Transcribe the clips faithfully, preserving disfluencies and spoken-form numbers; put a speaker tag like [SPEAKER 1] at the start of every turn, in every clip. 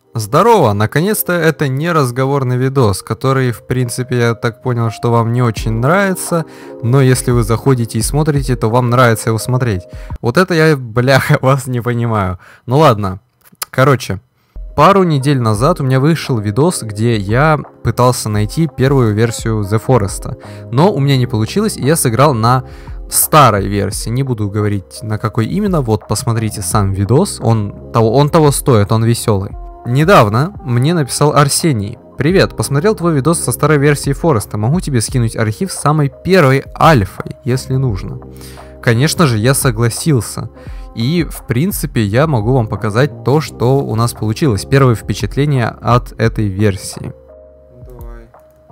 [SPEAKER 1] Здорово! Наконец-то это не разговорный видос, который, в принципе, я так понял, что вам не очень нравится, но если вы заходите и смотрите, то вам нравится его смотреть. Вот это я, бляха, вас не понимаю. Ну ладно, короче, пару недель назад у меня вышел видос, где я пытался найти первую версию The Forest, но у меня не получилось, и я сыграл на старой версии, не буду говорить на какой именно, вот посмотрите сам видос, он того, он того стоит, он веселый. Недавно мне написал Арсений: привет, посмотрел твой видос со старой версии Фореста, могу тебе скинуть архив с самой первой альфой, если нужно. Конечно же, я согласился, и в принципе я могу вам показать то, что у нас получилось, первые впечатления от этой версии. Давай.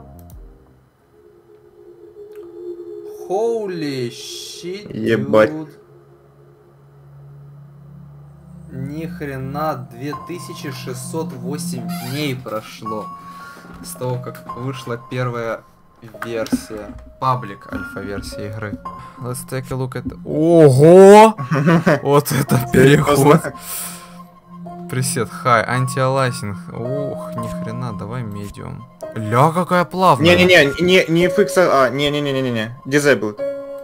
[SPEAKER 1] Holy shit,
[SPEAKER 2] ебать.
[SPEAKER 1] Ни хрена, две тысячи шестьсот восемь дней прошло с того, как вышла первая версия, паблик альфа-версия игры. Let's take a look at... Ого! Вот это переход. Пресет, хай, антиалайсинг. Ух, ни хрена, давай медиум. Ля, какая плавная.
[SPEAKER 2] Не-не-не, не не эф икс, а, не-не-не-не-не, disabled.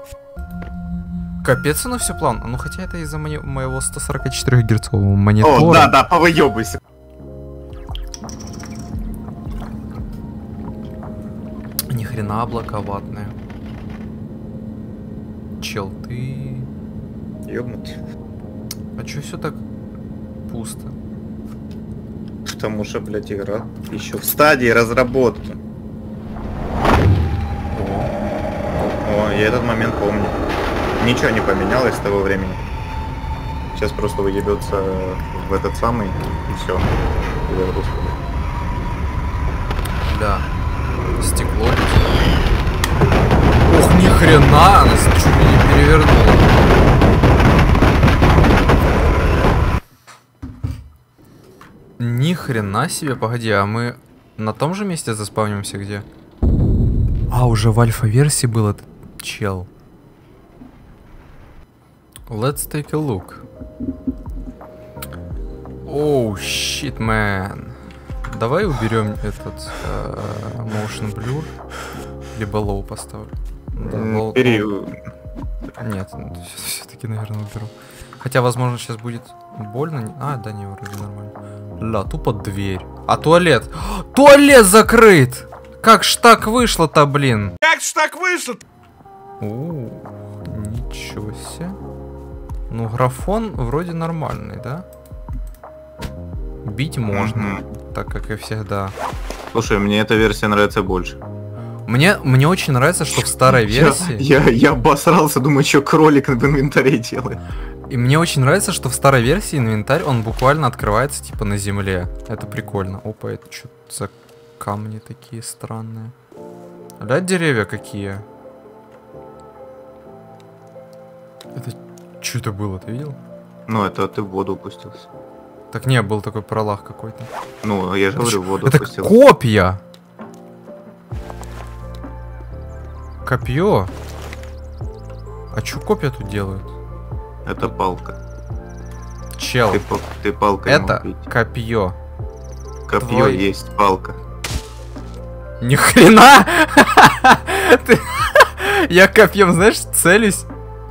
[SPEAKER 1] Капец, оно все плавно. Ну хотя это из-за мо моего сто сорок четыре герцового монитора.
[SPEAKER 2] О, да, да, повыебывайся.
[SPEAKER 1] Ни хрена облака ватные. Чел, ты...
[SPEAKER 2] Ёбнуть.
[SPEAKER 1] А чё все так пусто?
[SPEAKER 2] Потому что, блядь, игра еще в стадии разработки. О, я этот момент помню. Ничего не поменялось с того времени. Сейчас просто выебется в этот самый и все.
[SPEAKER 1] Да. Стекло. Ох, ни хрена, она чуть не перевернула. Ни хрена себе, погоди, а мы на том же месте заспавнимся где? А, уже в альфа-версии был этот чел. Let's take a look. Оу, щит, man. Давай уберем этот э, motion blur. Либо low поставлю. Да, low,
[SPEAKER 2] Бери.
[SPEAKER 1] low. Нет, все-таки, наверное, уберу. Хотя, возможно, сейчас будет больно. А, да, не, вроде нормально. Ля, тупо дверь. А туалет? Туалет закрыт! Как ж так вышло-то, блин?
[SPEAKER 3] Как ж так вышло?
[SPEAKER 1] О, ничего себе. Ну, графон вроде нормальный, да? Бить можно, mm-hmm. так как и всегда.
[SPEAKER 2] Слушай, мне эта версия нравится больше.
[SPEAKER 1] Мне, мне очень нравится, что в старой версии...
[SPEAKER 2] Я, я, я обосрался, думаю, что кролик в инвентаре делает.
[SPEAKER 1] И мне очень нравится, что в старой версии инвентарь, он буквально открывается типа на земле. Это прикольно. Опа, это что за камни такие странные? Да, деревья какие? Это... Что это было, ты видел?
[SPEAKER 2] Ну, это ты в воду упустился.
[SPEAKER 1] Так не, был такой пролаг какой-то.
[SPEAKER 2] Ну, я же говорю, в воду
[SPEAKER 1] это
[SPEAKER 2] упустился.
[SPEAKER 1] Копья! Копье? А чё копья тут делают?
[SPEAKER 2] Это палка.
[SPEAKER 1] Чел.
[SPEAKER 2] Ты, ты палкой
[SPEAKER 1] это копье.
[SPEAKER 2] Копье
[SPEAKER 1] Твой...
[SPEAKER 2] есть палка.
[SPEAKER 1] Ни хрена! Я копьем, знаешь, целюсь.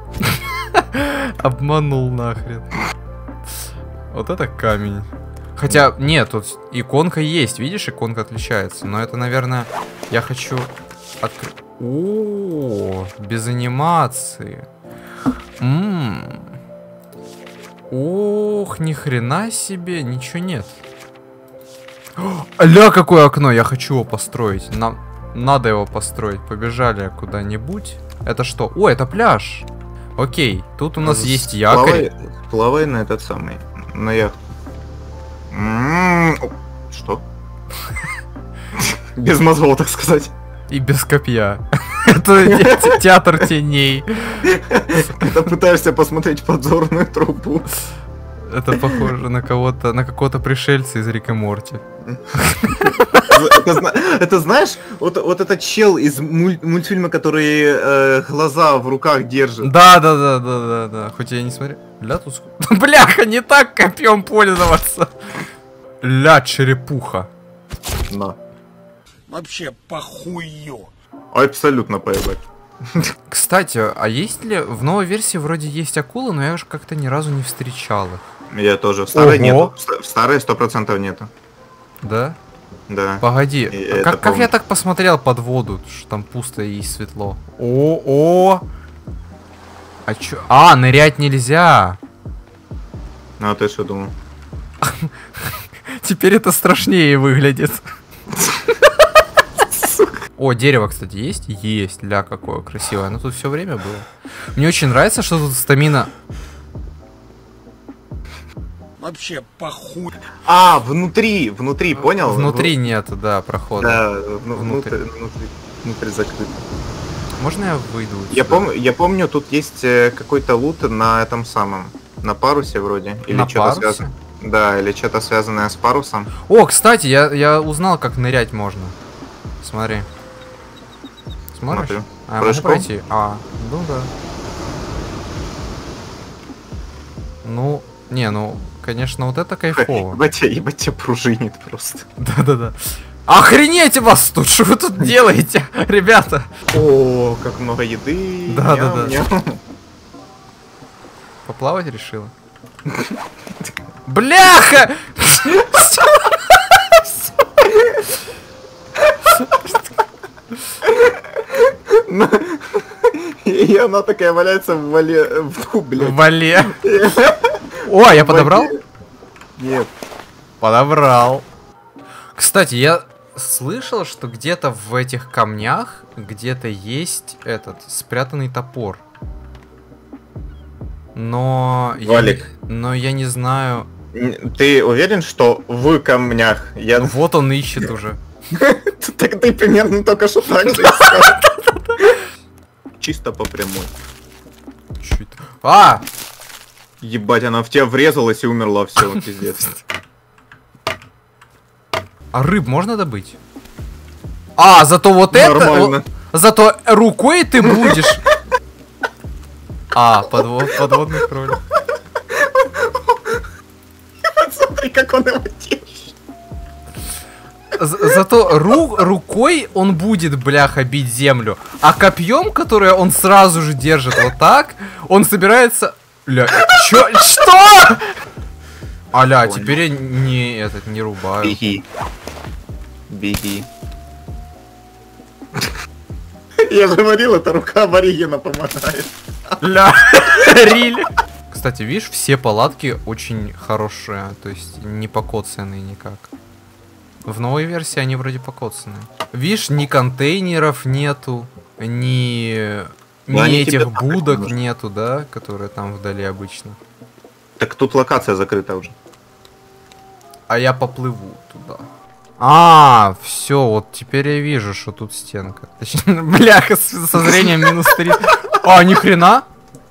[SPEAKER 1] Обманул нахрен. Вот это камень. Хотя, нет, тут иконка есть. Видишь, иконка отличается. Но это, наверное, я хочу открыть. О, без анимации. Ммм. Ох, ни хрена себе, ничего нет. Ля, какое окно, я хочу его построить. Нам надо его построить. Побежали куда-нибудь. Это что? О, это пляж. Окей, тут у нас Плавай, есть якорь.
[SPEAKER 2] Плавай на этот самый, на яхту. М-м-м. Что? Без мозгов, так сказать.
[SPEAKER 1] И без копья. Это театр теней.
[SPEAKER 2] Когда пытаешься посмотреть подзорную трубу.
[SPEAKER 1] Это похоже на кого-то, на какого-то пришельца из Рика Морти.
[SPEAKER 2] Это, это знаешь, вот, вот этот чел из муль, мультфильма, который э, глаза в руках держит.
[SPEAKER 1] Да, да, да, да, да, да. Хоть я не смотрю. Бля, тут... Бляха, не так копьем пользоваться. Ля, черепуха.
[SPEAKER 2] На.
[SPEAKER 3] Вообще похую.
[SPEAKER 2] Абсолютно поебать.
[SPEAKER 1] Кстати, а есть ли... В новой версии вроде есть акулы, но я же как-то ни разу не встречал их.
[SPEAKER 2] Я тоже. В старой
[SPEAKER 1] Ого.
[SPEAKER 2] нету. В старой сто процентов нету.
[SPEAKER 1] Да?
[SPEAKER 2] Да.
[SPEAKER 1] Погоди,
[SPEAKER 2] И
[SPEAKER 1] а
[SPEAKER 2] это
[SPEAKER 1] как, как я
[SPEAKER 2] помню.
[SPEAKER 1] так посмотрел под воду, что там пусто и светло? О-о! А чё? А, нырять нельзя!
[SPEAKER 2] Ну а ты что думал?
[SPEAKER 1] Теперь это страшнее выглядит. О, дерево, кстати, есть? Есть, ля, какое красивое. Оно тут все время было. Мне очень нравится, что тут стамина...
[SPEAKER 3] Вообще похуй.
[SPEAKER 2] А, внутри, внутри, понял?
[SPEAKER 1] Внутри нет, да, прохода.
[SPEAKER 2] Да, вну-
[SPEAKER 1] Внутрь.
[SPEAKER 2] внутрь, внутри, внутрь закрыто.
[SPEAKER 1] Можно я выйду?
[SPEAKER 2] Я,
[SPEAKER 1] сюда?
[SPEAKER 2] помню, я помню, тут есть э, какой-то лут на этом самом, на парусе вроде. Или
[SPEAKER 1] На
[SPEAKER 2] что-то
[SPEAKER 1] парусе?
[SPEAKER 2] связано. Да, или что-то связанное с парусом.
[SPEAKER 1] О, кстати, я, я узнал, как нырять можно. Смотри. Смотришь?
[SPEAKER 2] Смотрю.
[SPEAKER 1] А, я могу
[SPEAKER 2] Прыжком?
[SPEAKER 1] пройти? А, ну да. Ну, не, ну, конечно, вот это кайфово.
[SPEAKER 2] Ебать, тебя- ебать тебя пружинит просто.
[SPEAKER 1] Да-да-да. Охренеть вас тут! Что вы тут делаете, ребята?
[SPEAKER 2] О, как много еды.
[SPEAKER 1] Да, да, да.
[SPEAKER 2] Ням-ням.
[SPEAKER 1] Поплавать решила? Бляха!
[SPEAKER 2] И она такая валяется в вале... в, блядь.
[SPEAKER 1] Вале. О, я подобрал?
[SPEAKER 2] Нет.
[SPEAKER 1] Подобрал. Кстати, я слышал, что где-то в этих камнях где-то есть этот спрятанный топор. Но
[SPEAKER 2] Валик.
[SPEAKER 1] Я, но я не знаю.
[SPEAKER 2] Н- Ты уверен, что в камнях? Я...
[SPEAKER 1] Вот он ищет уже.
[SPEAKER 2] Так ты примерно только что так же искал. Чисто по прямой.
[SPEAKER 1] Чуть. А!
[SPEAKER 2] Ебать, она в тебя врезалась и умерла, все, пиздец.
[SPEAKER 1] А рыб можно добыть? А, зато вот
[SPEAKER 2] Нормально.
[SPEAKER 1] это... Зато рукой ты будешь... А, подвод, подводный кролик.
[SPEAKER 2] Смотри, как он его держит.
[SPEAKER 1] З- Зато ру- рукой он будет, бляха, бить землю. А копьем, которое он сразу же держит вот так, он собирается... Ля, чё? Что? Аля,
[SPEAKER 2] Понял.
[SPEAKER 1] теперь я не, этот, не рубаю.
[SPEAKER 2] Беги. Беги. Я же говорил, это рука аборигена помогает.
[SPEAKER 1] Ля, рили. Кстати, видишь, все палатки очень хорошие, то есть не покоцанные никак. В новой версии они вроде покоцанные. Видишь, ни контейнеров нету, ни,
[SPEAKER 2] Ну,
[SPEAKER 1] ни
[SPEAKER 2] они тебе
[SPEAKER 1] этих
[SPEAKER 2] так
[SPEAKER 1] будок
[SPEAKER 2] нужны.
[SPEAKER 1] нету, да, которые там вдали обычно.
[SPEAKER 2] Так тут локация закрыта уже.
[SPEAKER 1] А я поплыву туда. А, все, вот теперь я вижу, что тут стенка. Точнее, бляха, с- со зрением минус три. А, ни хрена?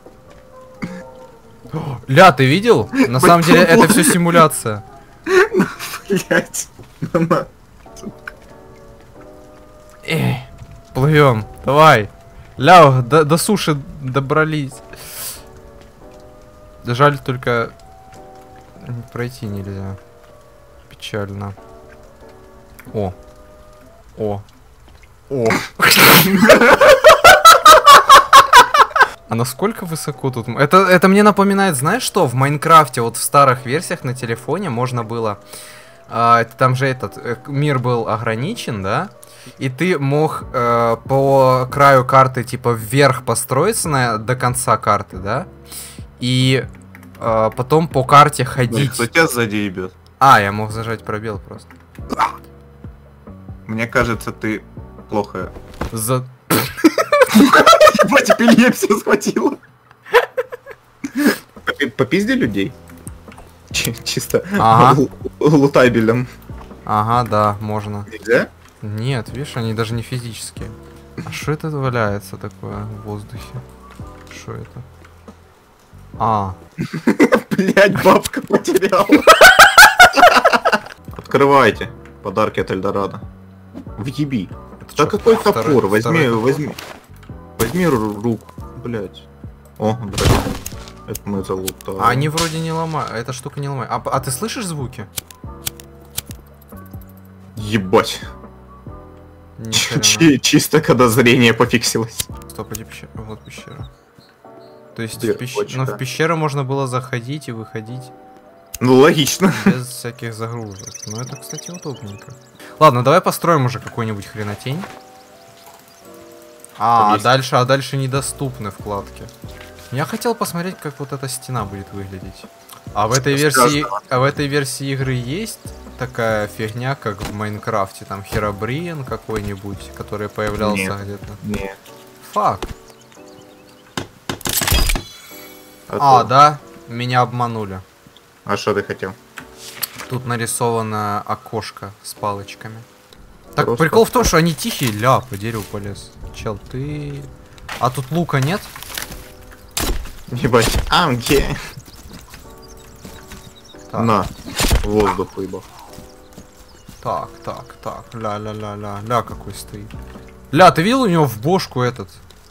[SPEAKER 1] Ля, ты видел? На самом деле это все симуляция.
[SPEAKER 2] Блять. На.
[SPEAKER 1] Эй, плывем, давай. Ля, до, до суши добрались. Жаль, только пройти нельзя. Печально. О. О. О. А насколько высоко тут? м- Это, это мне напоминает, знаешь что? В Майнкрафте, вот в старых версиях на телефоне можно было... а, это там же этот э, к- мир был ограничен, да? И ты мог э, по краю карты, типа, вверх построиться на, до конца карты, да? И э, потом по карте ходить.
[SPEAKER 2] Кто тебя сзади ебет?
[SPEAKER 1] А, я мог зажать пробел просто.
[SPEAKER 2] Мне кажется, ты плохо.
[SPEAKER 1] За...
[SPEAKER 2] Ебать, эпилепсия схватила. Попи- Попизди людей. Чи- Чисто
[SPEAKER 1] Ага.
[SPEAKER 2] лу- лутабелем.
[SPEAKER 1] Ага, да, можно.
[SPEAKER 2] Нельзя?
[SPEAKER 1] Нет, видишь, они даже не физические. А что это валяется такое в воздухе? Что это? А,
[SPEAKER 2] Блять, бабка потеряла. Открывайте. Подарки от Эльдорадо. Въеби.
[SPEAKER 1] это
[SPEAKER 2] Да
[SPEAKER 1] чё,
[SPEAKER 2] какой
[SPEAKER 1] второй-
[SPEAKER 2] топор? Возьми,
[SPEAKER 1] второй топор?
[SPEAKER 2] возьми. Возьми ру- руку. Блять. О, дракон. Это мы залутали.
[SPEAKER 1] А они вроде не ломают, эта штука не ломает. А, а ты слышишь звуки?
[SPEAKER 2] Ебать.
[SPEAKER 1] Ни
[SPEAKER 2] Ч-
[SPEAKER 1] хрена.
[SPEAKER 2] чи- Чисто когда зрение пофиксилось.
[SPEAKER 1] Стоп, иди пещера. Вот пещера. То есть в,
[SPEAKER 2] Дверь,
[SPEAKER 1] пещ...
[SPEAKER 2] почта.
[SPEAKER 1] ну, в пещеру можно было заходить и выходить
[SPEAKER 2] Ну логично.
[SPEAKER 1] без всяких загрузок. Ну это, кстати, удобненько. Ладно, давай построим уже какой-нибудь хренотень. А,
[SPEAKER 2] Там есть.
[SPEAKER 1] дальше, а дальше недоступны вкладки. Я хотел посмотреть, как вот эта стена будет выглядеть. А в этой версии, а в этой версии игры есть такая фигня, как в Майнкрафте, там Херобрин какой-нибудь, который появлялся
[SPEAKER 2] Нет.
[SPEAKER 1] где-то.
[SPEAKER 2] Нет.
[SPEAKER 1] Фак.
[SPEAKER 2] А,
[SPEAKER 1] А,
[SPEAKER 2] то-
[SPEAKER 1] да, меня обманули.
[SPEAKER 2] А что ты хотел?
[SPEAKER 1] Тут нарисовано окошко с палочками. Так,
[SPEAKER 2] Просто
[SPEAKER 1] прикол в том, что они тихие. Ля, по дереву полез. Чел, ты... А тут лука нет?
[SPEAKER 2] Ебать. А, где?
[SPEAKER 1] Так,
[SPEAKER 2] На. Воздух выебал.
[SPEAKER 1] так, так, так. Ля-ля-ля-ля. Ля какой стоит. Ля, ты видел у него в бошку этот?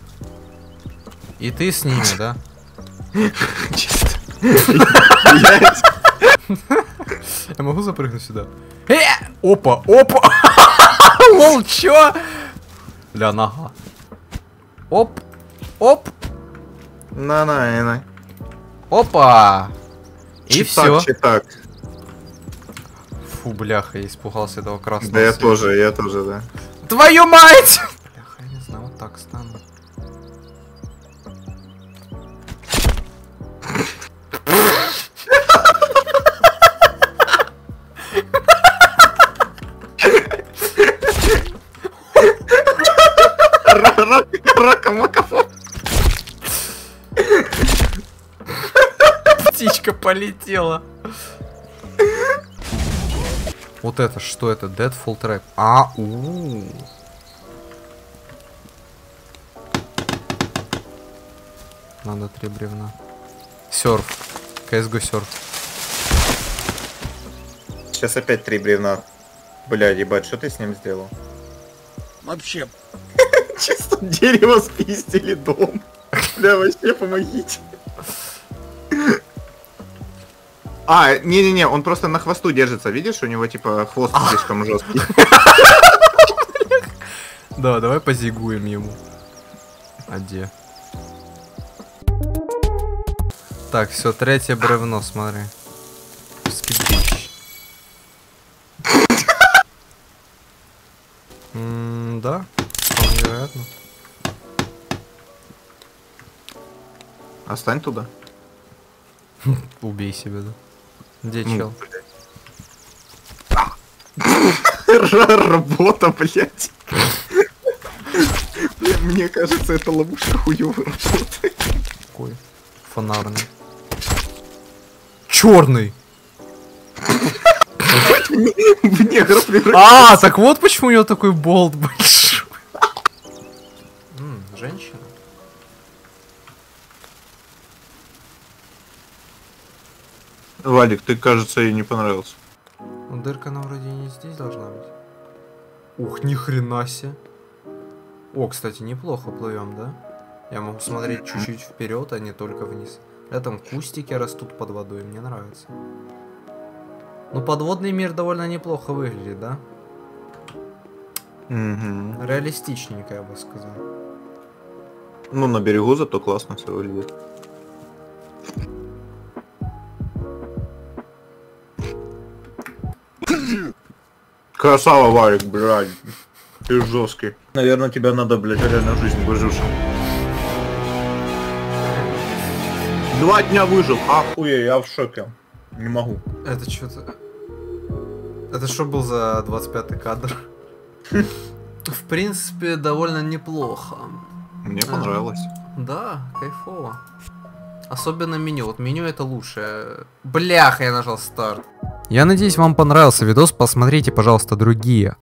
[SPEAKER 1] И ты с ними, да?
[SPEAKER 2] Чисто. Блядь.
[SPEAKER 1] Я могу запрыгнуть сюда? Э! Опа, опа! Лол, чё? Ля, нога. Оп, оп,
[SPEAKER 2] На, на, на.
[SPEAKER 1] опа! И все.
[SPEAKER 2] Читак, читак.
[SPEAKER 1] Фу, бляха, я испугался этого красного
[SPEAKER 2] Да я
[SPEAKER 1] света.
[SPEAKER 2] тоже, я тоже, да.
[SPEAKER 1] Твою мать! Бляха, я не знаю, вот так стану.
[SPEAKER 2] Рака-мака.
[SPEAKER 1] Птичка полетела. Вот это, что это? Deadfall Trap. А, у, -у, -у. Надо три бревна. Серф. си эс го серф.
[SPEAKER 2] Сейчас опять три бревна. Блядь, ебать, что ты с ним сделал?
[SPEAKER 3] Вообще
[SPEAKER 2] Чисто дерево спиздили дом. Бля, вообще помогите. А, не-не-не, он просто на хвосту держится, видишь? У него типа хвост слишком жесткий.
[SPEAKER 1] Да, давай позигуем ему. А где? Так, все, третье бревно, смотри. Скидыч. М, Да, вполне вероятно.
[SPEAKER 2] Остань туда.
[SPEAKER 1] Убей себя, да. Где
[SPEAKER 2] Ну,
[SPEAKER 1] чел?
[SPEAKER 2] Р- Работа, блядь. Бля, Мне кажется, эта ловушка хуёво работает.
[SPEAKER 1] Какой? Фонарный. Черный!
[SPEAKER 2] В негра превратился.
[SPEAKER 1] А, так вот почему у него такой болт большой. М, Женщина.
[SPEAKER 2] Валик, ты, кажется, ей не понравился.
[SPEAKER 1] Ну, дырка она вроде не здесь должна быть. Ух, ни хрена себе. О, кстати, неплохо плывем, да? Я могу смотреть чуть-чуть вперед, а не только вниз. Рядом кустики растут под водой, мне нравится. Ну, подводный мир довольно неплохо выглядит, да?
[SPEAKER 2] Угу.
[SPEAKER 1] Реалистичненько, я бы сказал.
[SPEAKER 2] Ну, на берегу зато классно все выглядит. Красава, Валик, блядь. Ты жесткий. Наверное, тебя надо, блядь, реально жизнь выжившим. Два дня выжил. Охуеть, я в шоке. Не могу.
[SPEAKER 1] Это что-то... Это что был за двадцать пятый кадр? В принципе, довольно неплохо.
[SPEAKER 2] Мне понравилось.
[SPEAKER 1] Да, кайфово. Особенно меню. Вот меню это лучшее. Бляха, я нажал старт. Я надеюсь, вам понравился видос. Посмотрите, пожалуйста, другие